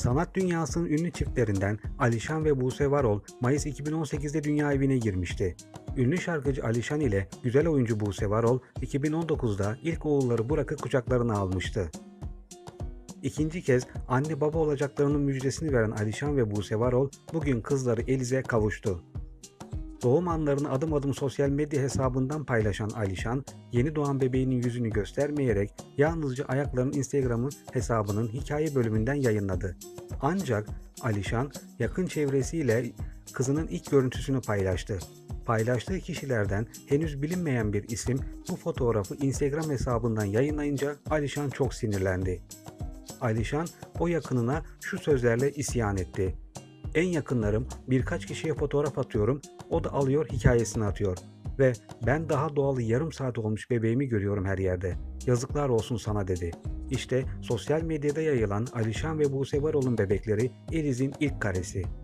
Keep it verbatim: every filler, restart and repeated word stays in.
Sanat dünyasının ünlü çiftlerinden Alişan ve Buse Varol Mayıs iki bin on sekizde dünya evine girmişti. Ünlü şarkıcı Alişan ile güzel oyuncu Buse Varol iki bin on dokuzda ilk oğulları Burak'ı kucaklarına almıştı. İkinci kez anne baba olacaklarının müjdesini veren Alişan ve Buse Varol bugün kızları Eliz'e kavuştu. Doğum anlarını adım adım sosyal medya hesabından paylaşan Alişan, yeni doğan bebeğinin yüzünü göstermeyerek yalnızca ayaklarının Instagram'ın hesabının hikaye bölümünden yayınladı. Ancak Alişan yakın çevresiyle kızının ilk görüntüsünü paylaştı. Paylaştığı kişilerden henüz bilinmeyen bir isim bu fotoğrafı Instagram hesabından yayınlayınca Alişan çok sinirlendi. Alişan o yakınına şu sözlerle isyan etti. En yakınlarım birkaç kişiye fotoğraf atıyorum, o da alıyor hikayesini atıyor. Ve ben daha doğalı yarım saat olmuş bebeğimi görüyorum her yerde. Yazıklar olsun sana dedi. İşte sosyal medyada yayılan Alişan ve Buse Varol'un bebekleri Eliz'in ilk karesi.